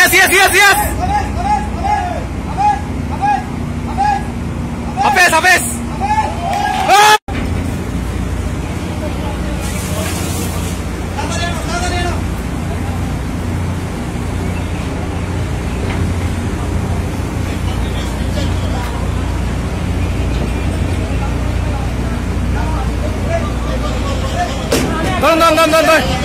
yes. Habis. Don't.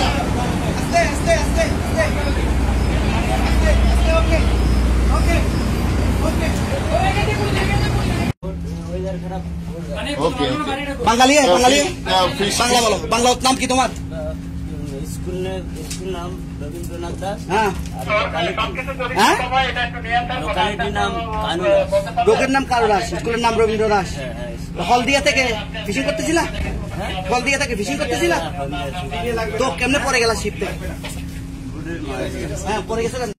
Okay. Bangali Bangla বলো বাংলা নাম কি তোমার স্কুল নাম রবীন্দ্রনাথ দাস হ্যাঁ লোকালিটি নাম কানুদাস লোকের নাম কানুদাস স্কুলের নাম রবীন্দ্র দাস হলদিয়া থেকে ফিশিং করতেছিলা হলদিয়া থেকে ফিশিং করতেছিলা তো কেমনে পড়ে গেলা শিপ থেকে হ্যাঁ পড়ে গেছিলেন